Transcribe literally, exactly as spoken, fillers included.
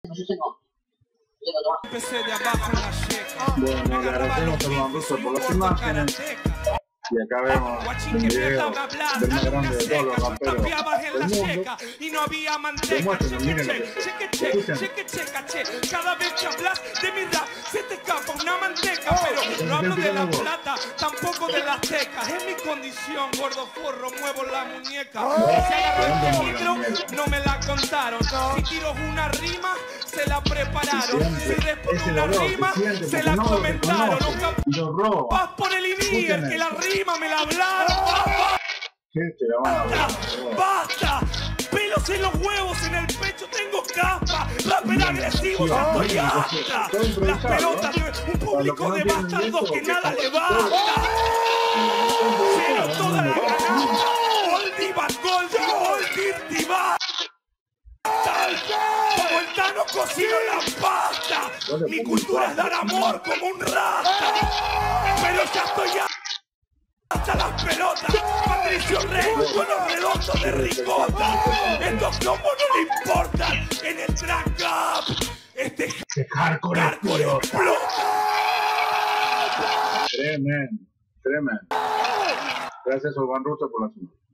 Yo tengo. Yo tengo más. Empecé de abajo en la checa. Bueno, le agradecemos a Juan Russo por las imágenes. Y acá vemos un video del más grande de todos los raperos del mundo. Y no había manteca. Demuéstrenlo, miren lo que Cheque, es. cheque, Escuchen. cheque, checa, che. Cada vez que hablas de mi rap se te escapa una manteca. Pero no hablo de la plata, tampoco de las tecas. Es mi condición, gordo forro, muevo la muñeca. Si agarró el peligro, no me la contaron. Si tiro una rima, se la prepararon. Si respondo una rima, se la comentaron. Lo roba. Vas por el inier, que la rima me la hablaron, papá. Gente, la van a ver. ¡Basta! Pelos en los huevos, en el pecho tengo capa. Rapper agresivo, ya estoy hasta. Las pelotas de un público de bastardos que nada le basta. Pero toda la ganada. Oldie va Goldie, Oldie Diva. Como el Tano cocino la pasta. Mi cultura es dar amor como un rata. Pero ya estoy hasta las pelotas. Patricio Rey con los redondos de ricota. Estos combos no le importan. En el track up este hardcore explota. Tremendo, tremendo. Gracias a Juan Russo por la suma.